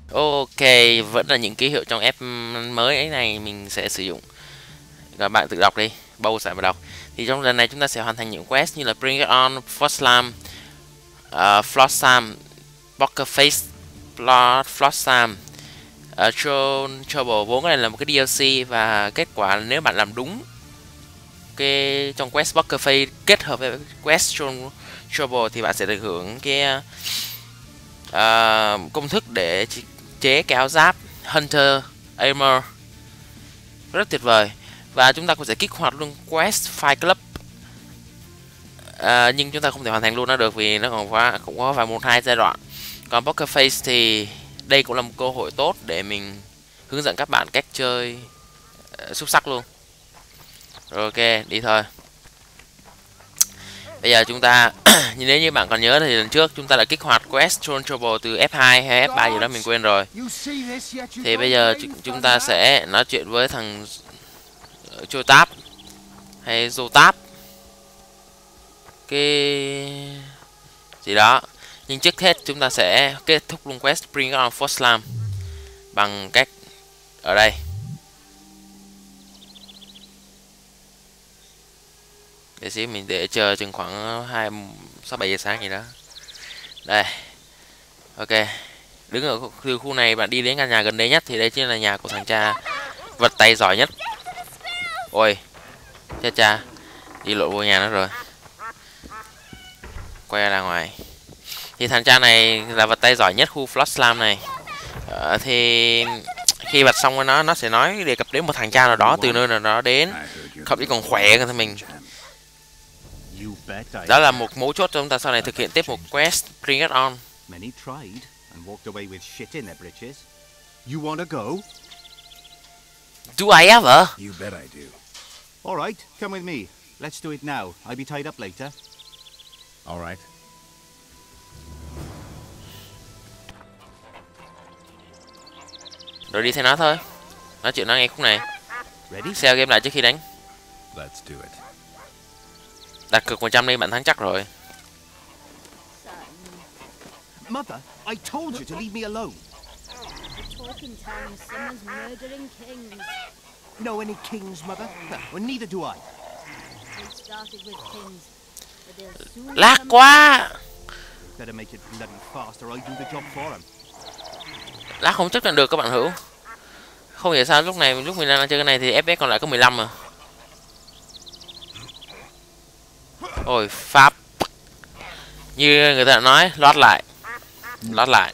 Ok, vẫn là những ký hiệu trong app mới ấy này mình sẽ sử dụng. Các bạn tự đọc đi, Bow sẽ mà đọc. Thì trong lần này chúng ta sẽ hoàn thành những quest như là Bring It On, Froslam, Flotsam, Poker Face, Flotsam, Throne Trouble. 4 cái này là một cái DLC và kết quả nếu bạn làm đúng cái trong quest Poker Face kết hợp với quest Throne Trouble thì bạn sẽ được hưởng cái công thức để chế cái áo giáp Hunter Armor, rất tuyệt vời. Và chúng ta cũng sẽ kích hoạt luôn quest Fight Club, nhưng chúng ta không thể hoàn thành luôn nó được vì nó cũng có vài 1-2 giai đoạn. Còn Poker Face thì đây cũng là một cơ hội tốt để mình hướng dẫn các bạn cách chơi xuất sắc luôn. Rồi, ok, đi thôi. Bây giờ chúng ta nếu như bạn còn nhớ thì lần trước chúng ta đã kích hoạt quest Throne Trouble từ F2 hay F3 gì đó mình quên rồi. Thì bây giờ chúng ta sẽ nói chuyện với thằng Chotap hay Zotap cái gì đó. Nhưng trước hết chúng ta sẽ kết thúc luôn quest Bring On Froslam bằng cách ở đây. Để xíu mình để chờ chừng khoảng 6-7 giờ sáng gì đó. Đây. Ok. Đứng ở từ khu này bạn đi đến căn nhà gần đây nhất thì đây chính là nhà của thằng cha vật tay giỏi nhất. Ôi. Cha cha. Đi lộ vô nhà nó rồi. Quay ra ngoài. Thì thằng cha này là vật tay giỏi nhất khu Flotsam này. Thì khi bật xong với nó sẽ nói đề cập đến một thằng cha nào đó từ nơi nào đó đến, không chỉ còn khỏe hơn mình. Đó là một mấu chốt cho chúng ta sau này thực hiện tiếp một quest Bring It On. Many tried and walked away with shit in their britches. You want to go? Do I ever? You bet I do. All right, come with me. Let's do it now. I'll be tied up later. All right. Rồi đi theo nó thôi. Nói chuyện nó nghe khúc này. Ready? Sell game lại trước khi đánh. Let's do it. Đặt cược 100 đi, bạn thắng chắc rồi. Mother, I told you to leave me alone. Talking town, someone's murdering kings. Know any kings, Mother? Well, neither do I. They started with kings, but they'll soon Lát become quá. Better make it bloody fast or I'll do the job for him. Lát không chấp nhận được các bạn hữu. Không hiểu sao lúc mình đang chơi cái này thì FPS còn lại có 15 mà. Ôi Pháp. Như người ta đã nói, lót lại. Lót lại.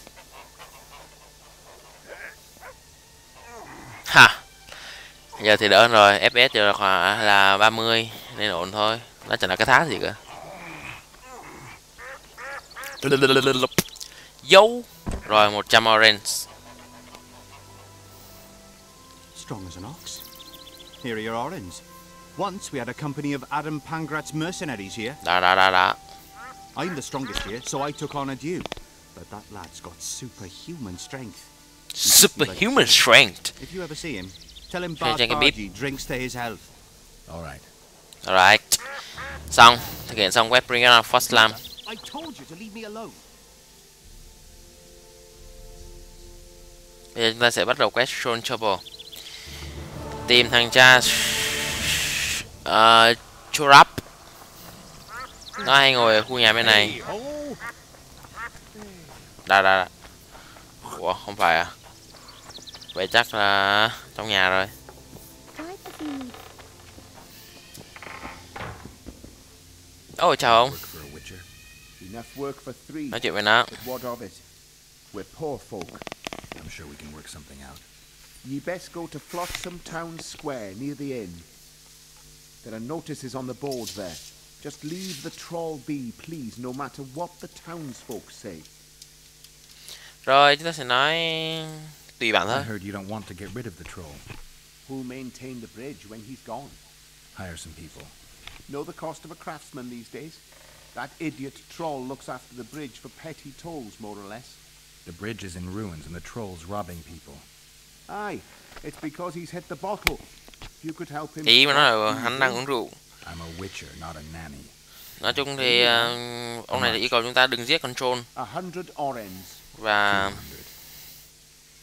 Ha. Giờ thì đỡ hơn rồi, FPS giờ là 30 nên ổn thôi. Nó chẳng là cái thá gì cả. Dấu. Rồi 100 orange. Strong as an ox. Here are your orange. Once we had a company of Adam Pangrat's mercenaries here. Đó. I'm the strongest here, so I took on a dude. But that lad's got superhuman strength. Superhuman strength. If you ever see him, tell him Hey, Bart check a beep. Bargy drinks to his health. All right. Alright. Xong, thực hiện xong web Bring It On Froslam. I told you to leave me alone. Bây giờ chúng ta sẽ bắt đầu quest Throne Trouble. Tìm thằng cha Chorap. Nó hay ngồi ở khu nhà bên này. Đã. Ủa, không phải à? Vậy chắc là trong nhà rồi. Ôi chào ông. Enough work for three. Nói chuyện với nó. But what of it? We're poor folk. I'm sure we can work something out. Ye best go to Flotsam Town Square near the inn. There are notices on the board there. Just leave the troll be, please, no matter what the townsfolk say. Rồi chúng ta sẽ nói tùy bạn I thôi. heard you don't want to get rid of the troll. Who'll maintain the bridge when he's gone? Hire some people. Know the cost of a craftsman these days? That idiot troll looks after the bridge for petty tolls, more or less. The bridge is in ruins and the troll's robbing people. Aye, it's because he's hit the bottle. If you could help him... Ý mà nói là hắn đang uống rượu. I'm a witcher, not a nanny. Nói chung thì ông này yêu cầu chúng ta đừng giết con troll 100 orange. và 200.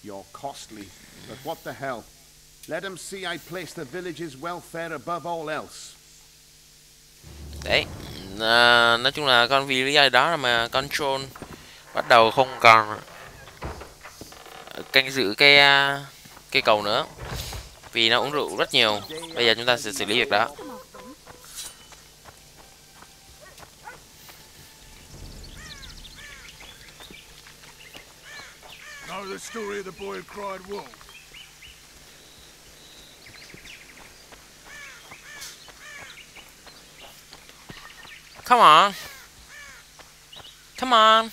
You're costly, but what the hell? Let them see I place the village's welfare above all else. Đấy, nói chung là vì lý do đó mà con Troll bắt đầu không còn canh giữ cây cầu nữa, vì nó uống rượu rất nhiều. Bây giờ chúng ta sẽ xử lý việc đó. Know the story of the boy who cried wolf? Come on. Come on.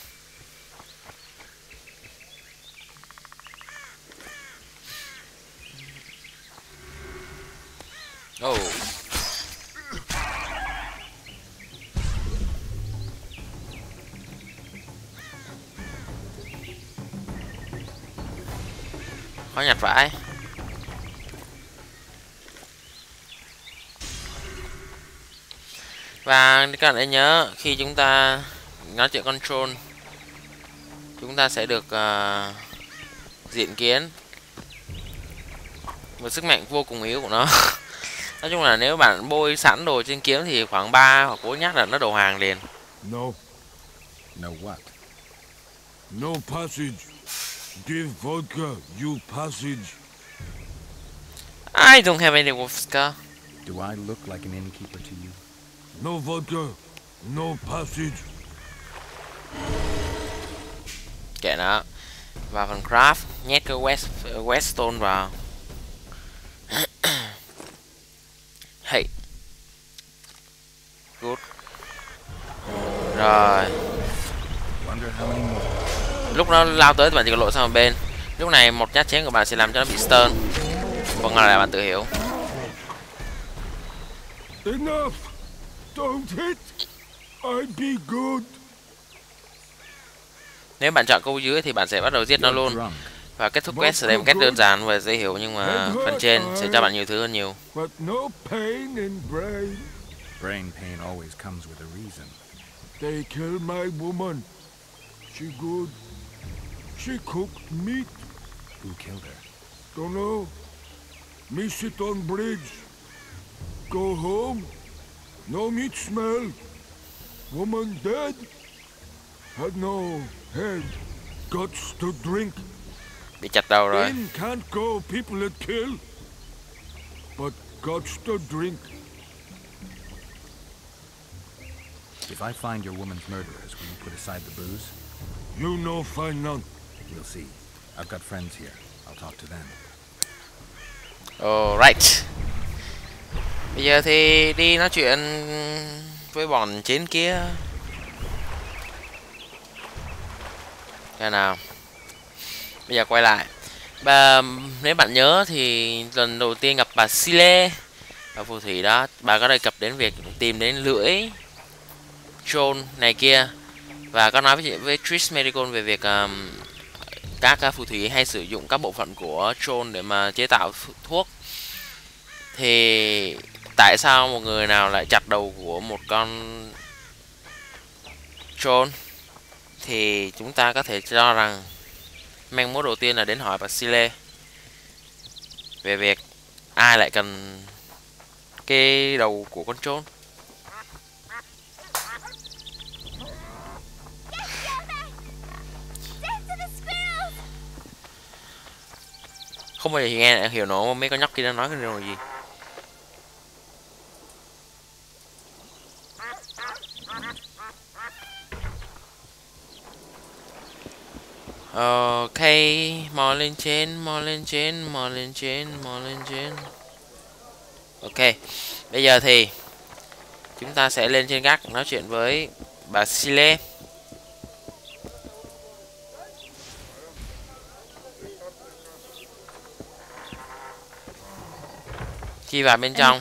Oh. Khó nhặt vãi. Và các bạn hãy nhớ, khi chúng ta nói chuyện control, chúng ta sẽ được diện kiến một sức mạnh vô cùng yếu của nó. Nói chung là nếu bạn bôi sẵn đồ trên kiếm thì khoảng 3 hoặc 4 nhát là nó đầu hàng liền. No. No what? No passage. Give vodka, you passage. I don't have any vodka. Do I look like an innkeeper to you? No vodka, no passage. Kệ nó. Và phần craft, nhét cái Weststone vào. Hey. Good. Rồi. Wonder how many more. Lúc nó lao tới thì bạn chỉ cần lội sang một bên. Lúc này một nhát chém của bạn sẽ làm cho nó bị stun. Còn lại là bạn tự hiểu. Enough! Don't hit! I be good. Nếu bạn chọn câu dưới thì bạn sẽ bắt đầu giết nó luôn. Và kết thúc quest ở đây một cách đơn giản và dễ hiểu, nhưng mà phần trên sẽ cho bạn nhiều thứ hơn nhiều. But no pain in brain. Brain pain always comes with a reason. They killed my woman. She good. She cooked meat. Who killed her? Don't know. Me sit on bridge. Go home. No meat smell. Woman dead. Had no head. Guts to drink. Bị chặt đầu rồi. In can't go people that kill. But guts to drink. If I find your woman's murderers, will you put aside the booze? You no find none. We'll see. I've got friends here. I'll talk to them. Alright. Bây giờ thì đi nói chuyện với bọn trên kia. Cái nào? Bây giờ quay lại. Nếu bạn nhớ thì lần đầu tiên gặp bà Sile ở phù thủy đó, bà có đề cập đến việc tìm đến lưỡi Troll này kia, và có nói với Trish Merigold về việc các phù thủy hay sử dụng các bộ phận của Troll để mà chế tạo thuốc. Thì tại sao một người nào lại chặt đầu của một con Troll? Thì chúng ta có thể cho rằng manh mối đầu tiên là đến hỏi bà Sile về việc ai lại cần cái đầu của con Troll. Không bao giờ nghe hiểu nổi mấy con nhóc kia đang nói cái điều gì. Ok, mò lên trên, mò lên trên, mò lên trên, mò lên trên. Ok, bây giờ thì chúng ta sẽ lên trên gác nói chuyện với bà Sile. Khi vào bên trong,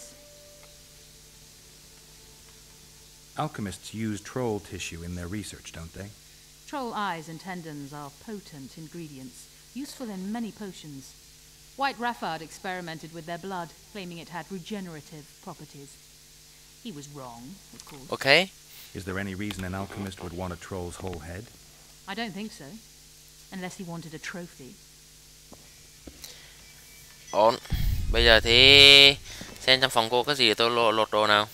Alchemists use troll tissue in their research, don't they? Troll eyes and tendons are potent ingredients, useful in many potions. White Raffard experimented with their blood, claiming it had regenerative properties. He was wrong, of course. ok. Is there any reason an alchemist would want a troll's whole head? I don't think so, unless he wanted a trophy. Ổn. Bây giờ thì xem trong phòng cô có gì để tôi lột đồ nào.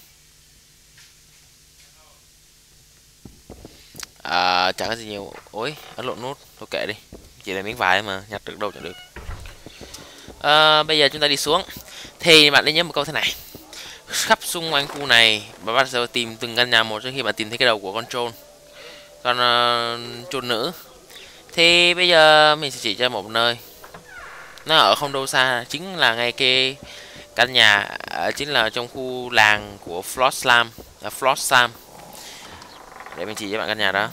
Chẳng có gì nhiều. Ôi, ấn lộn nút. Tôi kệ đi. Chỉ là miếng vải mà, nhặt được đâu chẳng được. Bây giờ chúng ta đi xuống. Thì bạn nên nhớ một câu thế này. Khắp xung quanh khu này, và bắt đầu tìm từng căn nhà một trước khi bạn tìm thấy cái đầu của con troll. Con troll nữ. Thì bây giờ mình sẽ chỉ cho một nơi. Nó ở không đâu xa, chính là ngay cái căn nhà, chính là trong khu làng của Flotsam. Để mình chỉ cho bạn căn nhà đó.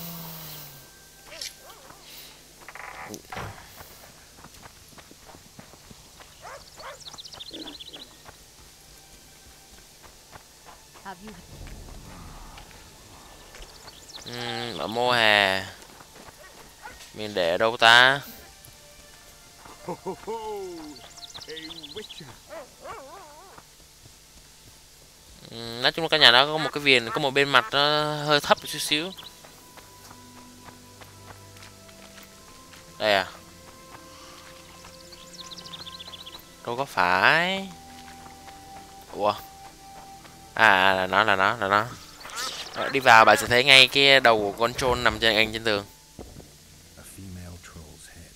Have you Ở mùa hè mình để ở đâu ta? Ho, ho, ho. A witcher. Nói chung là căn nhà đó có một cái viền, có một bên mặt nó hơi thấp một chút xíu. Đây à? Đâu có phải. Ủa? Là nó. Đi vào bạn sẽ thấy ngay cái đầu của con troll nằm trên tường. A female troll's head.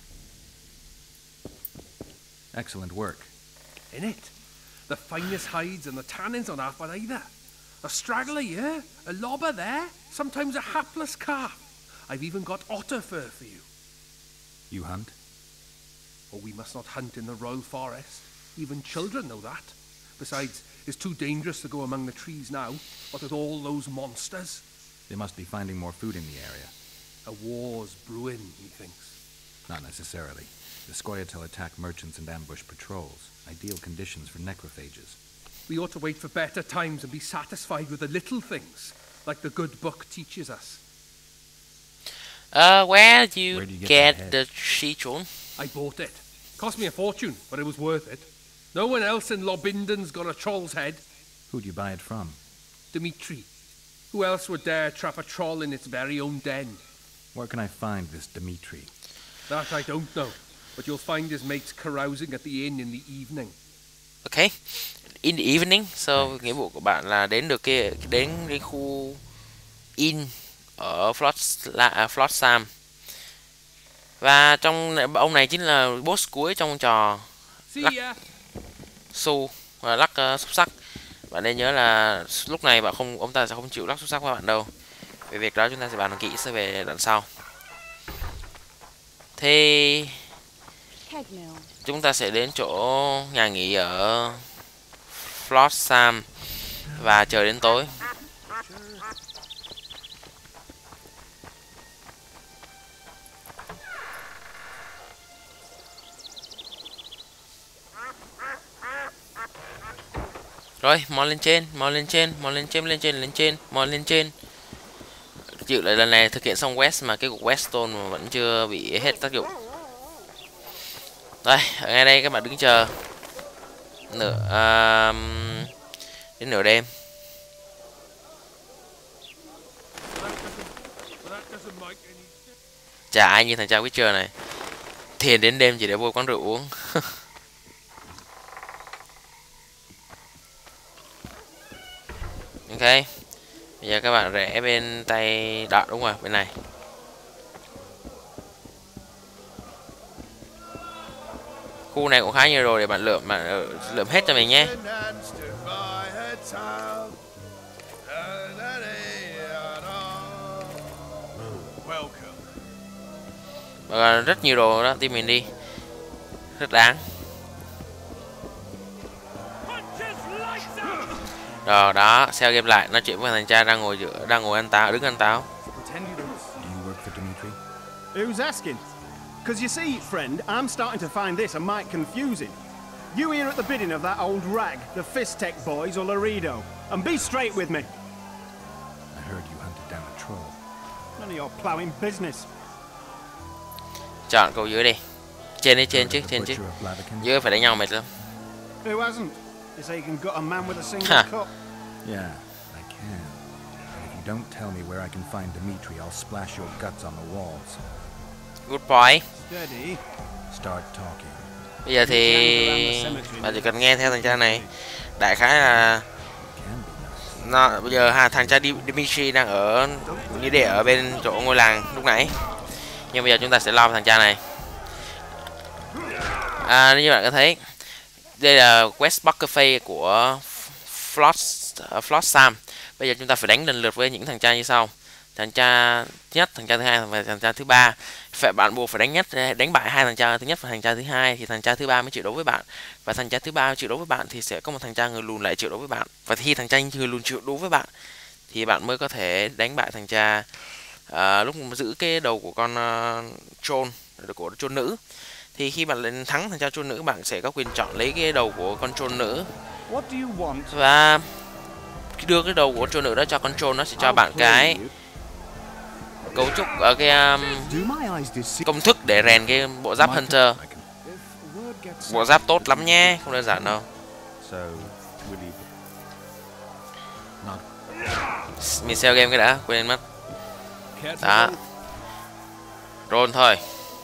Excellent work. In it, the finest hides and the tannins on half by either. A straggler here, a lobber there, sometimes a hapless calf. I've even got otter fur for you. You hunt? Oh, we must not hunt in the royal forest. Even children know that. Besides, it's too dangerous to go among the trees now, what with all those monsters. They must be finding more food in the area. A war's brewing, he thinks. Not necessarily. The Scoia'tael attack merchants and ambush patrols. Ideal conditions for necrophages. We ought to wait for better times and be satisfied with the little things, like the good book teaches us. Where do you get the she troll? I bought it. Cost me a fortune, but it was worth it. No one else in Lobinden's got a troll's head. Who'd you buy it from? Dimitri. Who else would dare trap a troll in its very own den? Where can I find this Dimitri? That I don't know, but you'll find his mates carousing at the inn in the evening. Okay. In the evening. So nghĩa vụ của bạn là đến cái khu inn ở Flotsam. Và trong ông này chính là boss cuối trong trò lắc xu và lắc xúc sắc. Bạn nên nhớ là lúc này ông ta sẽ không chịu lắc xúc sắc với bạn đâu. Về việc đó chúng ta sẽ bàn kỹ sẽ về đoạn sau. Thì chúng ta sẽ đến chỗ nhà nghỉ ở Flotsam và chờ đến tối. Rồi, mò lên trên. Chịu lại lần này thực hiện xong quest mà cái cục Weststone mà vẫn chưa bị hết tác dụng. Đây, ở ngay đây các bạn đứng chờ đến nửa đêm. Chả ai như thằng cha Witcher này. Thiền đến đêm chỉ để vô quán rượu uống. Ok. Bây giờ các bạn rẽ bên tay đó, đúng rồi, bên này. Khu này cũng khá nhiều đồ để bạn lượm hết cho mình nhé. Và rất nhiều đồ đó, tìm mình đi. Rất đáng. Rồi đó, xe game lại, nói chuyện với thằng cha đang ngồi ăn táo, đứng ăn táo. Do you work for Dimitri? Who's asking? Because you see, friend, I'm starting to find this a mite confusing. You here at the bidding of that old rag, the Fistech boys or Laredo, and be straight with me. I heard you hunted down a troll. None of your ploughing business. Chọn cầu dưới đi. Trên chứ. Dưới phải đánh nhau mệt lắm. Who hasn't? They say you can gut a man with a single cup. Yeah, I can. And if you don't tell me where I can find Dimitri, I'll splash your guts on the walls. Good boy. Steady. Start talking. Bây giờ thì bạn chỉ cần nghe theo thằng cha này. Đại khái là bây giờ thằng cha Dimitri đang ở nghĩa địa ở bên chỗ ngôi làng lúc nãy, nhưng bây giờ chúng ta sẽ lo thằng cha này. Như bạn có thấy, đây là West Pocket Face của Flotsam. Bây giờ chúng ta phải đánh lần lượt với những thằng cha như sau: thằng cha thứ nhất, thằng cha thứ hai và thằng cha thứ ba. Bạn buộc phải đánh bại hai thằng cha thứ nhất và thằng cha thứ hai thì thằng cha thứ ba mới chịu đấu với bạn, và thằng cha thứ ba chịu đấu với bạn thì sẽ có một thằng cha người lùn lại chịu đấu với bạn, và khi thằng cha người lùn chịu đấu với bạn thì bạn mới có thể đánh bại thằng cha lúc giữ cái đầu của con của troll nữ. Thì khi bạn lên thắng thằng cha troll nữ, bạn sẽ có quyền chọn lấy cái đầu của con troll nữ và đưa cái đầu của troll nữ đó cho con troll. Nó sẽ cho bạn cái cấu trúc ở cái công thức để rèn cái bộ giáp Hunter. Bộ giáp tốt lắm nhé, không đơn giản đâu. Mình sell game cái đã, quên mất. Đó, roll thôi.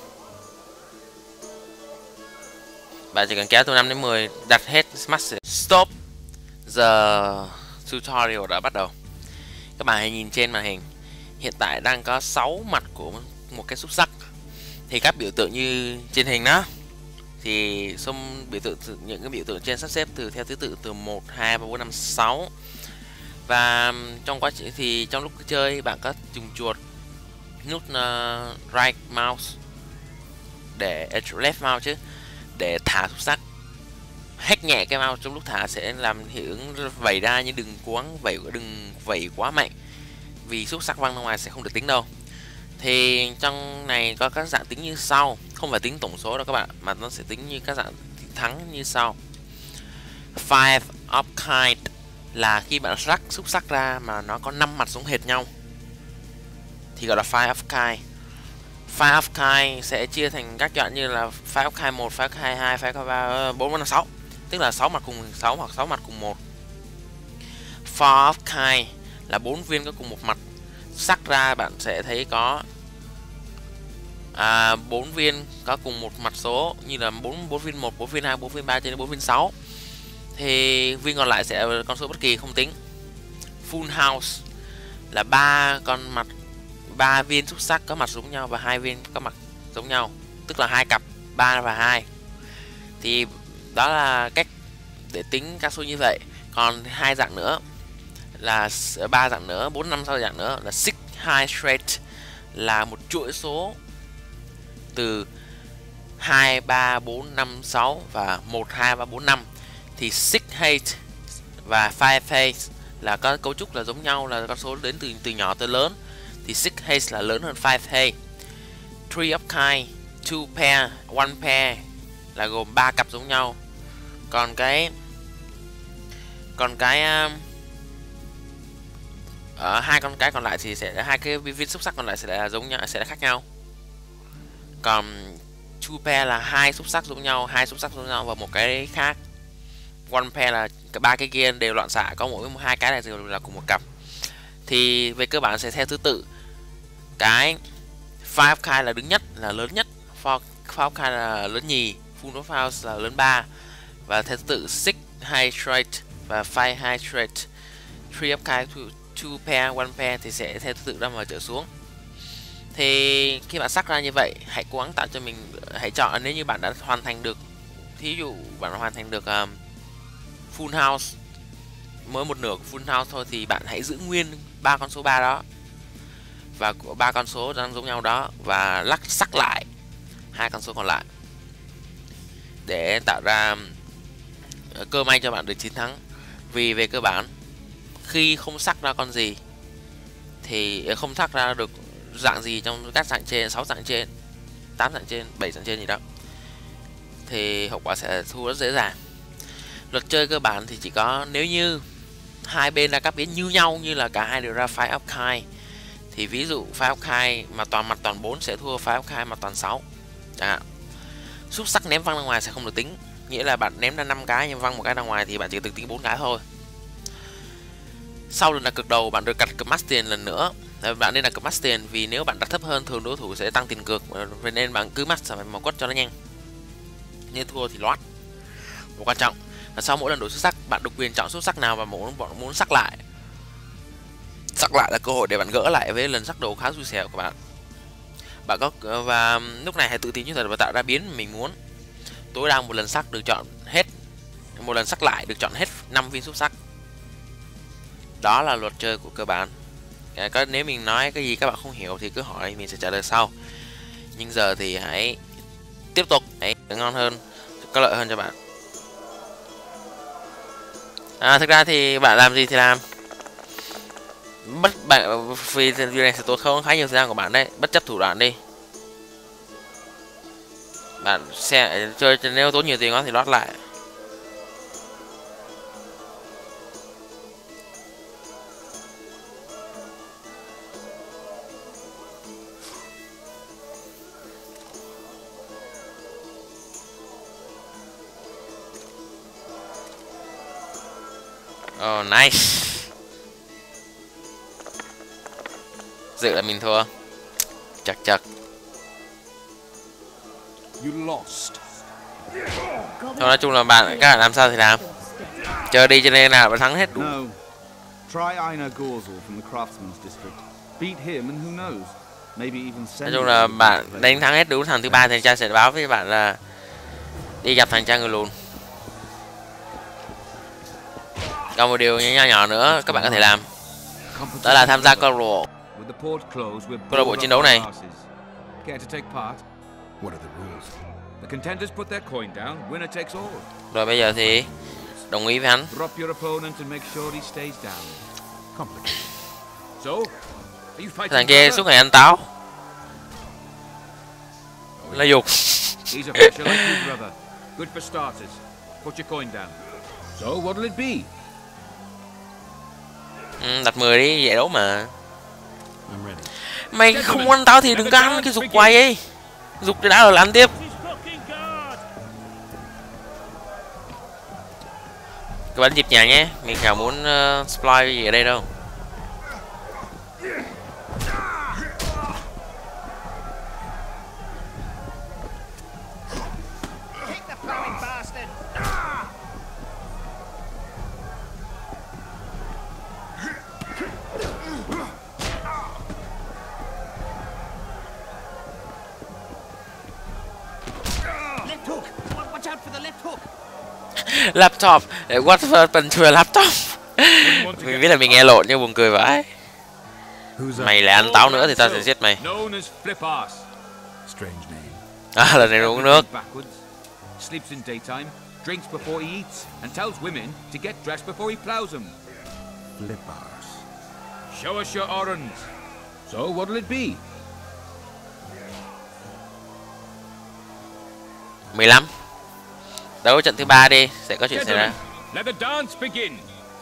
Bạn chỉ cần kéo từ 5 đến 10, đặt hết smash. Stop. Giờ tutorial đã bắt đầu. Các bạn hãy nhìn trên màn hình. Hiện tại đang có 6 mặt của một cái xúc xắc. Thì các biểu tượng như trên hình đó, thì những cái biểu tượng trên sắp xếp theo thứ tự từ 1, 2, 3, 4, 5, 6. Và trong quá trình thì trong lúc chơi bạn có dùng chuột nút right mouse để left mouse chứ, để thả xúc xắc. Hack nhẹ cái mouse trong lúc thả sẽ làm hiệu ứng vẩy ra, nhưng đừng vẩy quá mạnh, vì xúc xắc văng ra ngoài sẽ không được tính đâu. Thì trong này có các dạng tính như sau, không phải tính tổng số đâu các bạn, mà nó sẽ tính như các dạng thắng như sau. Five of kind là khi bạn rắc xúc xắc ra mà nó có 5 mặt giống hệt nhau thì gọi là five of kind. Five of kind sẽ chia thành các đoạn như là five of kind 1, five of kind 2, five of 3, 4, 5, 6, tức là 6 mặt cùng 6 hoặc 6 mặt cùng 1. Four of kind là 4 viên có cùng một mặt. Sắc ra bạn sẽ thấy có 4 viên có cùng một mặt số, như là 4 viên 1, 4 viên 2, 4 viên 3 cho đến 4 viên 6. Thì viên còn lại sẽ là con số bất kỳ không tính. Full house là 3 viên xúc sắc có mặt giống nhau và 2 viên có mặt giống nhau, tức là 2 cặp 3 và 2. Thì đó là cách để tính các số như vậy. Còn 2 dạng nữa là 3 dạng nữa, 4, 5, 6 dạng nữa là six high straight, là một chuỗi số từ 2, 3, 4, 5, 6 và 1, 2, 3, 4, 5. Thì six hate và five hate là có cấu trúc là giống nhau, là con số đến từ nhỏ tới lớn. Thì six hate là lớn hơn five hate. Three of kind, two pair, one pair là gồm 3 cặp giống nhau. Còn cái hai con cái còn lại thì sẽ hai cái viên xúc sắc còn lại sẽ là giống nhau, sẽ là khác nhau. Còn two pair là 2 xúc sắc giống nhau, 2 xúc sắc giống nhau và một cái khác. One pair là cả 3 cái kia đều loạn xạ, có mỗi 2 cái này đều là cùng một cặp. Thì về cơ bản sẽ theo thứ tự. Cái five of kind là đứng nhất, là lớn nhất, four of kind là lớn nhì, full of house là lớn 3, và theo thứ tự six high straight và five high straight, three of kind, two pair, one pair thì sẽ theo thứ tự ra mà trở xuống. Thì khi bạn sắc ra như vậy, hãy cố gắng tạo cho mình, hãy chọn nếu như bạn đã hoàn thành được, thí dụ bạn hoàn thành được full house, mới một nửa của full house thôi, thì bạn hãy giữ nguyên 3 con số 3 đó và 3 con số đang giống nhau đó, và sắc lại 2 con số còn lại để tạo ra cơ may cho bạn được chiến thắng. Vì về cơ bản khi không sắc ra con gì thì không sắc ra được dạng gì trong các dạng trên, 6 dạng trên, 8 dạng trên, 7 dạng trên gì đó, thì hậu quả sẽ thua rất dễ dàng. Luật chơi cơ bản thì chỉ có nếu như hai bên ra các biến như nhau, như là cả hai đều ra five of kind, thì ví dụ five of kind mà toàn mặt toàn 4 sẽ thua five of kind mặt toàn 6. Xúc sắc ném văng ra ngoài sẽ không được tính, nghĩa là bạn ném ra 5 cái nhưng văng một cái ra ngoài thì bạn chỉ được tính 4 cái thôi. Sau lần đặt cược đầu bạn được đặt cược max tiền lần nữa. Bạn nên đặt cược max tiền, vì nếu bạn đặt thấp hơn thường đối thủ sẽ tăng tiền cược, vậy nên bạn cứ max mà quất cho nó nhanh. nếu thua thì loát. Và quan trọng là sau mỗi lần đổi xuất sắc, bạn được quyền chọn xuất sắc nào và muốn sắc lại. Sắc lại là cơ hội để bạn gỡ lại với lần sắc đồ khá xui xẻo của bạn. Bạn có và lúc này hãy tự tin như thật và tạo ra biến mình muốn. Tối đa một lần sắc được chọn hết, một lần sắc lại được chọn hết 5 viên xuất sắc. Đó là luật chơi của cơ bản. Nếu mình nói cái gì các bạn không hiểu thì cứ hỏi, mình sẽ trả lời sau. Nhưng giờ thì hãy tiếp tục, hãy ngon hơn, có lợi hơn cho bạn. Thực ra thì bạn làm gì thì làm. Vì điều này sẽ tốn khá nhiều thời gian của bạn đấy. Bất chấp thủ đoạn đi, bạn sẽ chơi, nếu tốn nhiều tiền quá thì lót lại. Oh nice. Dự là mình thua. Chật. Thôi nói chung là các bạn làm sao thì làm. Chơi đi cho nên nào bạn thắng hết đủ. No. Try Einar Gorzel from the Craftsman's District. Beat him and who knows, maybe even send. Nói chung là bạn đánh thắng hết đủ thằng thứ ba thì cha sẽ báo với bạn là đi gặp thằng cha người lùn. Còn một điều nhỏ nhỏ nữa các bạn có thể làm, đó là tham gia câu lạc bộ chiến đấu này. Rồi bây giờ thì đồng ý với hắn. Thằng kia suốt ngày ăn táo, là dục. Đặt 10 đi, dễ đấu mà. Mày không ăn táo thì đừng có ăn cái dục quay ấy. Dục thì đã rồi là ăn tiếp. Các bạn nhịp nhà nhé, mình chẳng muốn spoil gì ở đây đâu. Laptop, what happened to a laptop? Mình biết là mình nghe lộn nhưng buồn cười vãi. Mày lại ăn táo nữa thì tao sẽ giết mày. Lần này uống nước. Sleeps in daytime, drinks before he eats, and tells women to get dressed before he plows them. Flippers. Show us your orange. So what'll it be? 15. Đấu trận thứ 3 đi, sẽ có chuyện xảy ra. Let the dance begin.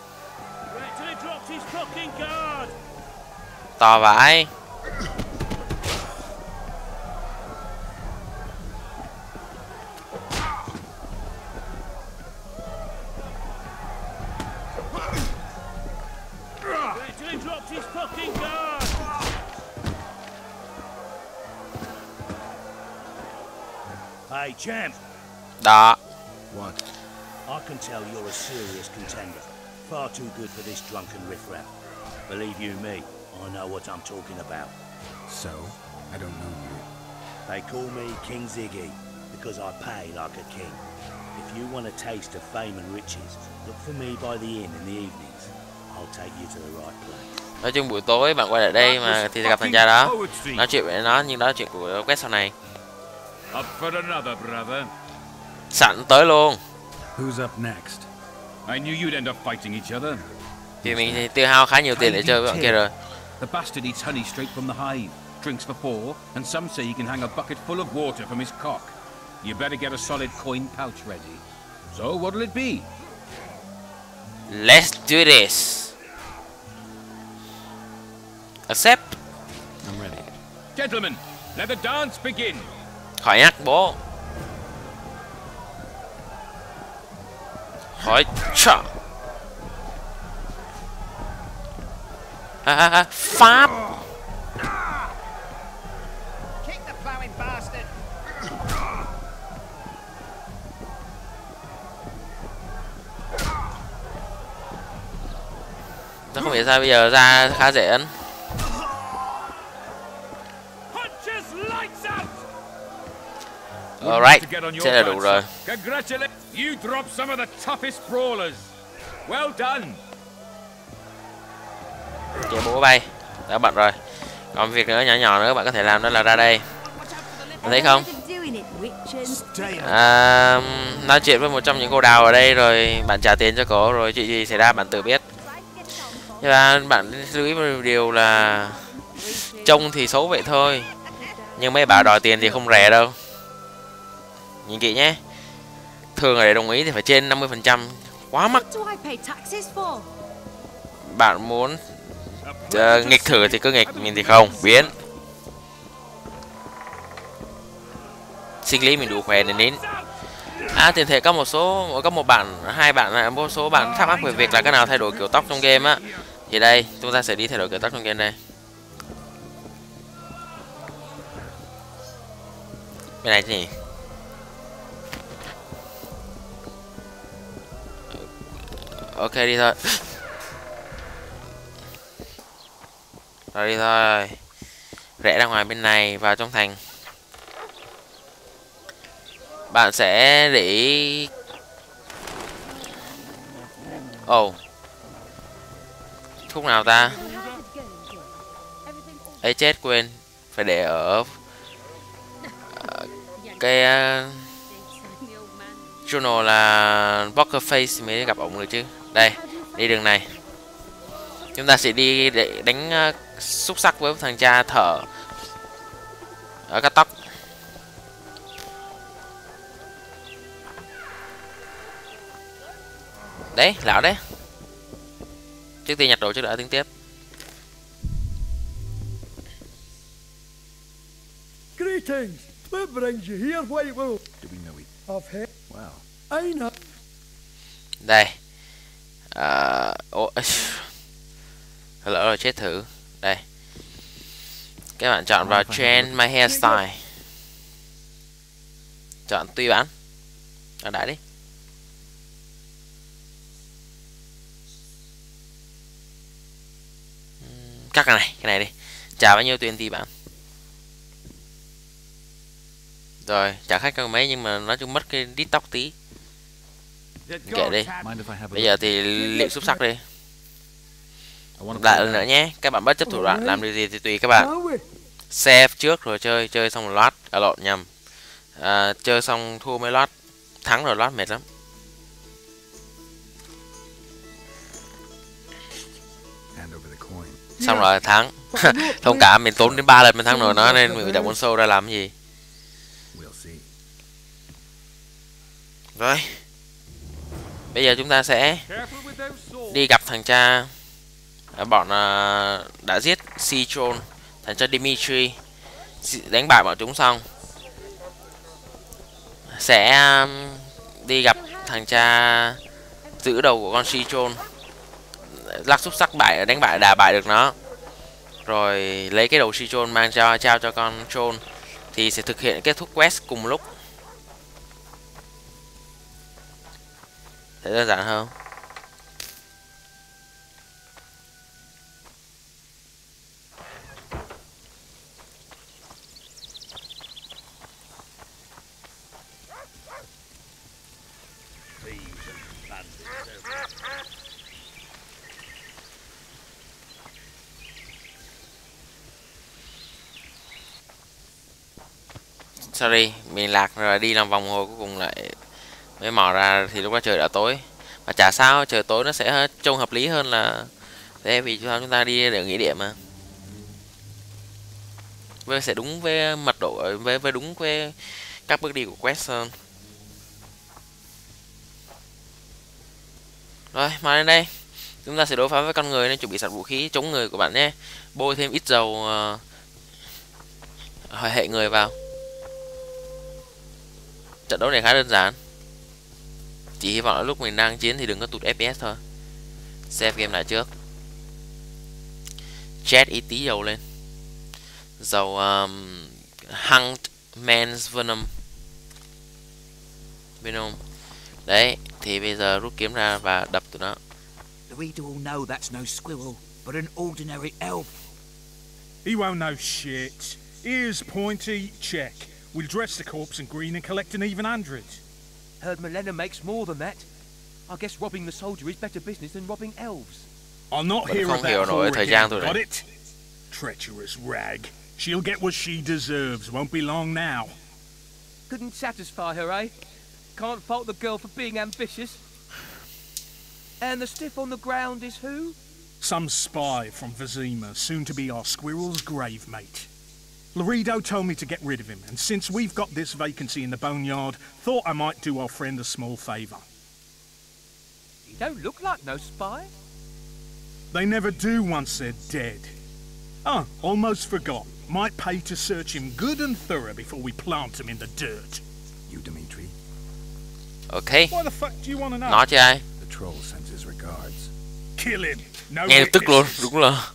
To vãi. Hey, champ. Đó. What? I can tell you're a serious contender. Far too good for this drunken riffraff. Believe you me, I know what I'm talking about. So, I don't know you. They call me King Ziggy because I pay like a king. If you want a taste of fame and riches, look for me by the inn in the evenings. I'll take you to the right place. Nói chung buổi tối bạn quay lại đây mà thì gặp thằng cha đó, nói chuyện với nó, nhưng đó là chuyện của quest sau này. Up for another, brother. Sẵn tới luôn. Who's up next? I knew you'd end up fighting each other. Thì mình tiêu hao khá nhiều tiền để chơi với bạn kia rồi. The bastard eats honey straight from the hive, drinks for 4, and some say he can hang a bucket full of water from his cock. You better get a solid coin pouch ready. So what'll it be? Let's do this. Accept. I'm ready. Gentlemen, let the dance begin. Khỏi nhắc bố. Khỏi chợ. Pháp. Vậy sao bây giờ ra khá dễ ấn. Alright, thế là đủ rồi. You dropped some of the toughest brawlers. Well done. Kìa bố bay, đã bận rồi. Còn việc nữa nhỏ nhỏ nữa bạn có thể làm đó là ra đây. Bạn thấy không? Nói chuyện với một trong những cô đào ở đây rồi bạn trả tiền cho cổ rồi chuyện gì xảy ra bạn tự biết. Nhưng mà bạn lưu ý một điều là trông thì xấu vậy thôi, nhưng mấy bà đòi tiền thì không rẻ đâu. Nhìn kỹ nhé. Thường để đồng ý thì phải trên 50%, quá mắc. Bạn muốn nghịch thử thì cứ nghịch, mình thì không biến. Sinh lý mình đủ khỏe để nín. Tiền thể có một bạn, hai bạn, một số bạn thắc mắc về việc là cái nào thay đổi kiểu tóc trong game á. Thì đây, chúng ta sẽ đi thay đổi kiểu tóc trong game đây. Bên này chứ nhỉ? Ok đi thôi. Rồi đi thôi. Rẽ ra ngoài bên này vào trong thành. Bạn sẽ để ý. Khúc nào ta? Ấy chết quên. Phải để ở cái journal là Poker Face mới gặp ổng được chứ. Đây, đi đường này. Chúng ta sẽ đi để đánh xúc sắc với thằng cha thở ở cắt tóc. Đấy, lão đấy. Trước tiên nhặt đồ chứ đã tính tiếp. Greetings. What brings you here, White Wolf? Do we know it? I've heard. Wow. I know. Đây. Lỡ rồi chết thử. Đây. Các bạn chọn vào Change My Hairstyle. Chọn tùy bản. Ở đại đi. Cắt cái này đi. Trả bao nhiêu tiền thì bạn. Rồi, trả khách có mấy nhưng mà nói chung mất cái đít tóc tí. Kệ đi. Bây giờ thì liệu xúc sắc đi. Lại lần nữa nhé. Các bạn bất chấp thủ đoạn làm điều gì thì tùy các bạn. Save trước rồi chơi xong rồi loát. Lộn nhầm. Chơi xong thua mới loát. Thắng rồi loát mệt lắm. Xong rồi thắng. Thông cảm mình tốn đến 3 lần mình thắng rồi nó nên mình đặt con sâu ra làm cái gì. Rồi. Bây giờ chúng ta sẽ đi gặp thằng cha. Bọn đã giết Citron, thằng cha Dimitri. Đánh bại bọn chúng xong sẽ đi gặp thằng cha giữ đầu của con Citron. Lắc xúc sắc bại, đánh bại đà bại được nó. Rồi lấy cái đầu Citron mang trao cho con Tron. Thì sẽ thực hiện kết thúc quest cùng lúc. Thế đơn giản không? Sorry, mình lạc rồi đi làm vòng hồ cuối cùng lại mới mò ra thì lúc đó trời đã tối. Mà chả sao, trời tối nó sẽ trông hợp lý hơn là thế vì chúng ta đi để nghỉ điểm mà. Với sẽ đúng với mật độ với đúng với các bước đi của quest hơn. Rồi, mà lên đây. Chúng ta sẽ đối phó với con người nên chuẩn bị sẵn vũ khí chống người của bạn nhé. Bôi thêm ít dầu hệ người vào. Trận đấu này khá đơn giản. Chỉ hy vọng là lúc mình đang chiến thì đừng có tụt FPS thôi. Save game lại trước. Chat ít tí dầu lên. Dầu Hunt Man's Venom. Đấy, thì bây giờ rút kiếm ra và đập tụi nó. Do we all know that's no squirrel? but an ordinary elf. He won't know shit. Ears pointy, check. We'll dress the corpse in green and collect an even 100. Heard Milena makes more than that. I guess robbing the soldier is better business than robbing elves. I'll not Vẫn hear không of hiểu that nổi whore thời again, gian tôi got này. it? Treacherous rag. She'll get what she deserves, won't be long now. Couldn't satisfy her, eh? Can't fault the girl for being ambitious. And the stiff on the ground is who? Some spy from Vizima, soon to be our squirrel's grave mate. Laredo told me to get rid of him, and since we've got this vacancy in the boneyard, thought I might do our friend a small favour. He don't look like no spy. They never do once they're dead. Ah, almost forgot. Might pay to search him good and thorough before we plant him in the dirt. You, Dimitri? Ok. Why the fuck do you want to know? Nói cho ai? The troll sends his regards. Kill him. No Ngay lập tức luôn, witnesses. đúng là.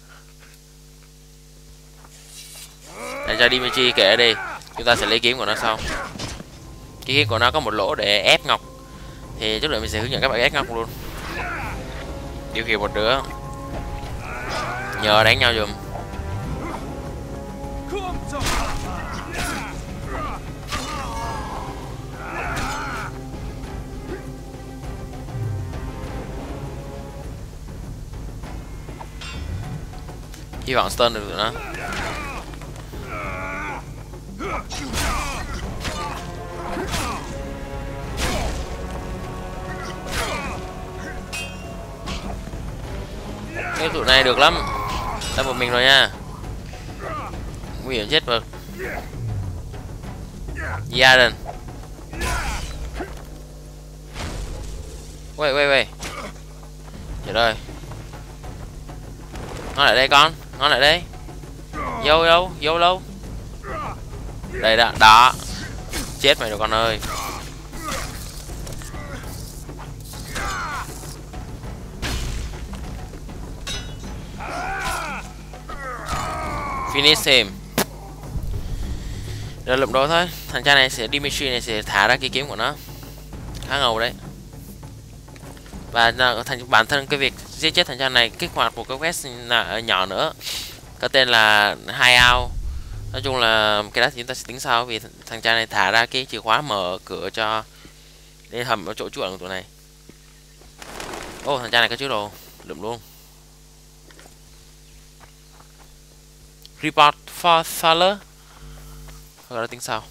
Để cho Dimitri kể đi. Chúng ta sẽ lấy kiếm của nó sau. Cái kiếm của nó có một lỗ để ép ngọc. Thì chút nữa mình sẽ hướng dẫn các bạn ép ngọc luôn. Điều khiển một đứa. Nhờ đánh nhau dùm. Hy vọng stun được tụi nó. Cái tụi này được lắm. Ta một mình rồi nha. Nguy hiểm chết vực. Gia Wait. Trời ơi. Ngon lại đây con. Ngon lại đây. Vô lâu. Đây đó. Chết mày rồi con ơi. Finish him. Rồi lụm đồ thôi. Thằng cha này Dimitri này sẽ thả ra cái kiếm của nó. Khá ngầu đấy. Và bản thân cái việc giết chết thằng cha này kích hoạt một cái quest nhỏ nữa có tên là Hideout. Nói chung là cái đó thì chúng ta sẽ tính sau, vì thằng cha này thả ra cái chìa khóa mở cửa cho đến hầm ở chỗ trú ẩn của tụi này. Ô, thằng cha này có chứa đồ, lụm luôn. Report for Thaler. Rồi đó tính sau.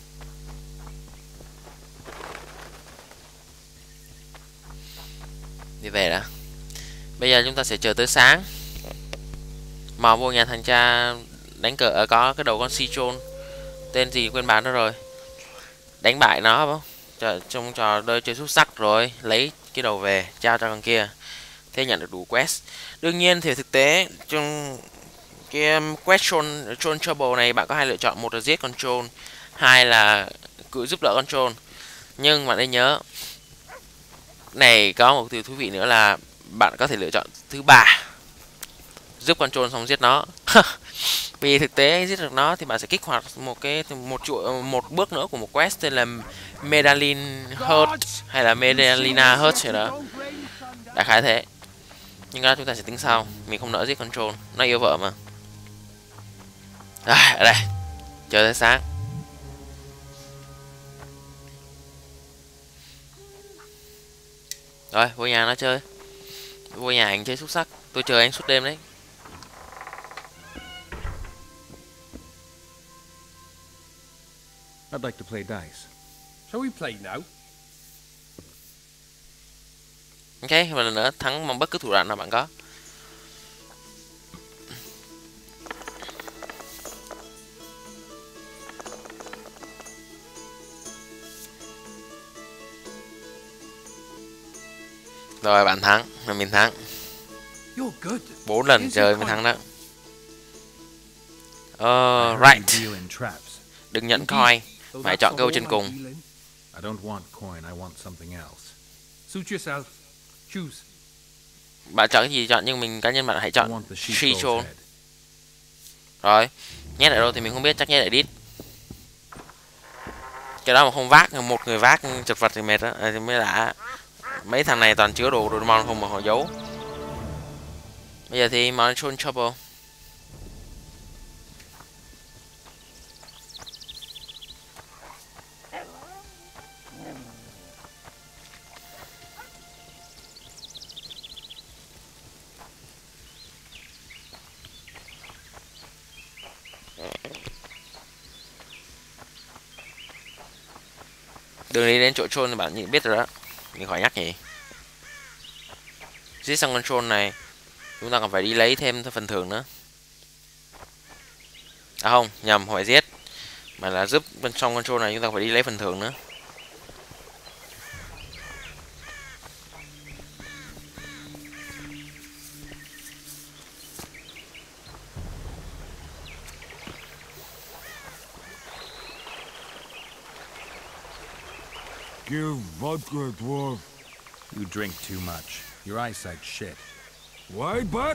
Đi về đã. Bây giờ chúng ta sẽ chờ tới sáng. Mò vô nhà thằng cha đánh cờ, có cái đầu con Citron tên gì quên bán nó rồi. Đánh bại nó không? Trong trò chơi chơi xuất sắc rồi, lấy cái đầu về trao cho con kia. Thế nhận được đủ quest. Đương nhiên thì thực tế trong cái quest Troll Trouble này bạn có hai lựa chọn, một là giết con Troll, hai là cứ giúp đỡ con Troll. Nhưng bạn nên nhớ này có một điều thú vị nữa là bạn có thể lựa chọn thứ ba, giúp con Troll xong giết nó. Vì thực tế giết được nó thì bạn sẽ kích hoạt một bước nữa của một quest tên là Medallion Hurt hay là Medallina Hurt gì đó, đại khái thế. Nhưng đó chúng ta sẽ tính sau, mình không nỡ giết con Troll, nó yêu vợ mà. Ở đây chờ tới sáng. Rồi vô nhà nó chơi, vô nhà anh chơi xuất sắc, tôi chờ anh suốt đêm đấy. I'd like to play dice. Shall we play now? Ok, một lần nữa thắng bằng bất cứ thủ đoạn nào bạn có. Rồi bạn thắng, là mình thắng. 4 lần chơi mới thắng đó. Right. Đừng nhận coin, phải chọn câu trên cùng. I don't want coin, I want something else. Suit yourself. Choose. Bạn chọn cái gì chọn, nhưng mình cá nhân bạn hãy chọn Citron. Rồi, nhét lại đâu thì mình không biết, chắc nhét lại đít. Cái đó mà không vác, một người vác chật vật thì mệt đó, thì mới lạ. Mấy thằng này toàn chứa đồ Doraemon không mà họ giấu. Bây giờ thì Monotone Trouble. Đường đi đến chỗ troll thì bạn nhìn biết rồi đó, mình khỏi nhắc nhỉ. Giết xong con troll này chúng ta còn phải đi lấy thêm phần thưởng nữa. À không, nhầm, không phải giết mà là giúp bên trong con troll này chúng ta phải đi lấy phần thưởng nữa. Give vodka, dwarf. You drink too much. Your eyesight's shit. Why back?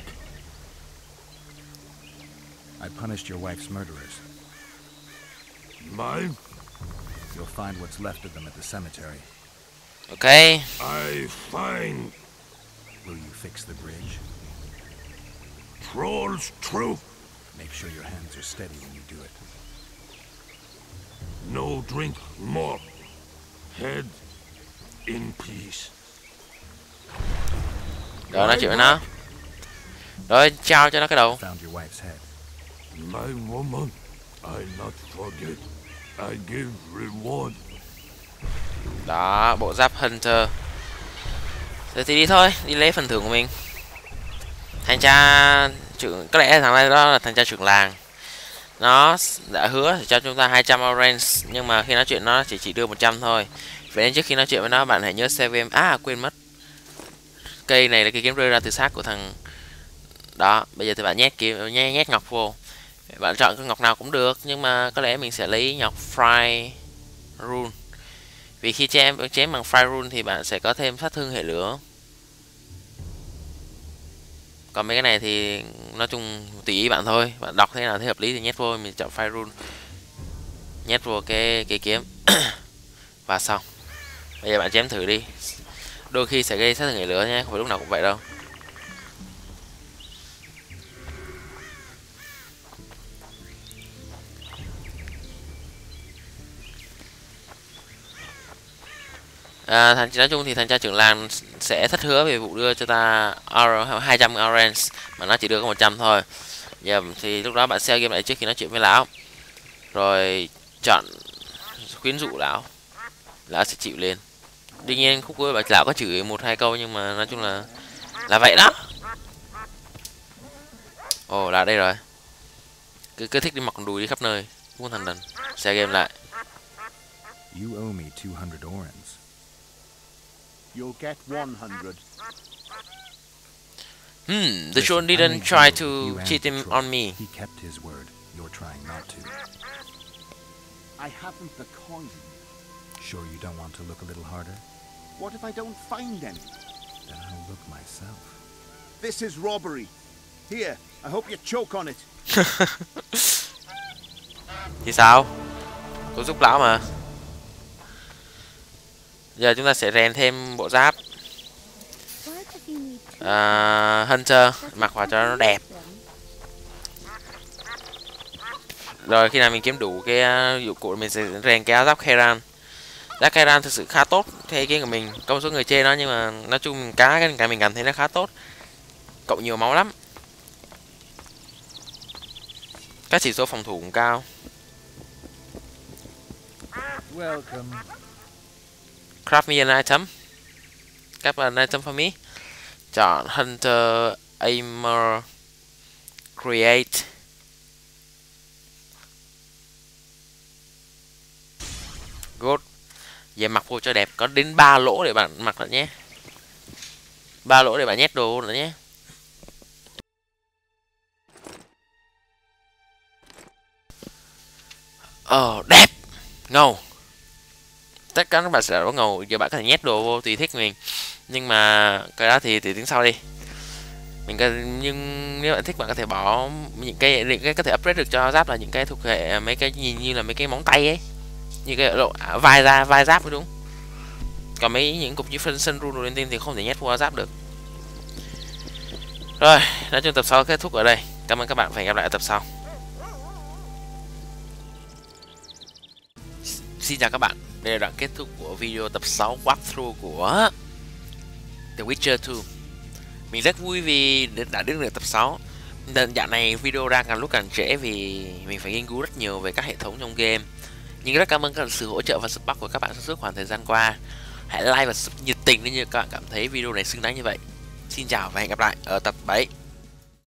I punished your wife's murderers. Mine? You'll find what's left of them at the cemetery. Okay. I find. Will you fix the bridge? Troll's truth. Make sure your hands are steady when you do it. No drink more. Head in peace. Rồi nói chuyện với nó. Rồi trao cho nó cái đầu. Found your wife's head. My woman, I not forget. I give reward. Đó, bộ giáp Hunter. Rồi thì đi thôi, đi lấy phần thưởng của mình. Thanh tra trưởng, có lẽ thằng này đó là thanh tra trưởng làng. Nó đã hứa cho chúng ta 200 orange, nhưng mà khi nói chuyện nó chỉ đưa 100 thôi. Vậy nên trước khi nói chuyện với nó, bạn hãy nhớ save game. À, quên mất. Cây này là cây kiếm rơi ra từ xác của thằng đó. Bây giờ thì bạn nhét ngọc vô. Bạn chọn cái ngọc nào cũng được, nhưng mà có lẽ mình sẽ lấy ngọc Fire Rune. Vì khi chém bằng Fire Rune thì bạn sẽ có thêm sát thương hệ lửa. Còn mấy cái này thì nói chung tùy ý bạn thôi. Bạn đọc thế nào thấy hợp lý thì nhét vô. Mình chọn Fire Rune, nhét vô cái kiếm và xong. Bây giờ bạn chém thử đi. Đôi khi sẽ gây sát thương hệ lửa nhé, không phải lúc nào cũng vậy đâu. Nói chung thì thanh tra trưởng làng sẽ thất hứa về vụ đưa cho ta 200 orange mà nó chỉ đưa có 100 thôi. Giờ thì lúc đó bạn sell game lại trước khi nói chuyện với lão, rồi chọn khuyến dụ lão sẽ chịu lên. Tuy nhiên khúc cuối lão có chửi 1-2 câu, nhưng mà nói chung là vậy đó. Ồ, là đây rồi. Cứ thích đi mặc quần đùi đi khắp nơi, muốn thằng đần. Sell game lại. You owe me 200 orange. You'll get 100. The troll didn't try to cheat him on me. He kept his word. You're trying not to. I haven't the coin. Sure you don't want to look a little harder? What if I don't find any? Then I'll look myself. This is robbery. Here, I hope you choke on it. Thì sao? Tôi giúp lão mà. Giờ chúng ta sẽ rèn thêm bộ giáp Hunter, mặc vào cho nó đẹp. Rồi khi nào mình kiếm đủ cái dụng cụ mình sẽ rèn cái áo giáp Khairan. Giáp Khairan thực sự khá tốt theo ý kiến của mình. Có một số người chê nó, nhưng mà nói chung cái mình cảm thấy nó khá tốt. Cộng nhiều máu lắm. Các chỉ số phòng thủ cũng cao. Welcome. Craft me an item. Craft an item for me. Chọn Hunter, Aimer, Create. Good. Giờ mặc vô cho đẹp. Có đến 3 lỗ để bạn mặc nữa nhé. 3 lỗ để bạn nhét đồ nữa nhé. Đẹp. Ngầu. Tất cả các bạn sẽ có ngầu. Giờ bạn có thể nhét đồ vô tùy thích mình. Nhưng mà cái đó thì tính sau đi. Nhưng nếu bạn thích bạn có thể bỏ những cái có thể upgrade được cho giáp là những cái thuộc hệ mấy cái nhìn như là mấy cái móng tay ấy, như cái độ vai giáp mới đúng. Còn những cục như phân sân rune lên tim thì không thể nhét vô giáp được. Rồi, nói chung tập 6 kết thúc ở đây. Cảm ơn các bạn và hẹn gặp lại ở tập sau. Xin chào các bạn, đây là đoạn kết thúc của video tập 6 walkthrough của The Witcher 2. Mình rất vui vì đã đến được tập 6. Dạo này video ra càng lúc càng trễ vì mình phải nghiên cứu rất nhiều về các hệ thống trong game. Nhưng rất cảm ơn các sự hỗ trợ và support của các bạn trong suốt khoảng thời gian qua. Hãy like và sub nhiệt tình nếu như các bạn cảm thấy video này xứng đáng như vậy. Xin chào và hẹn gặp lại ở tập 7.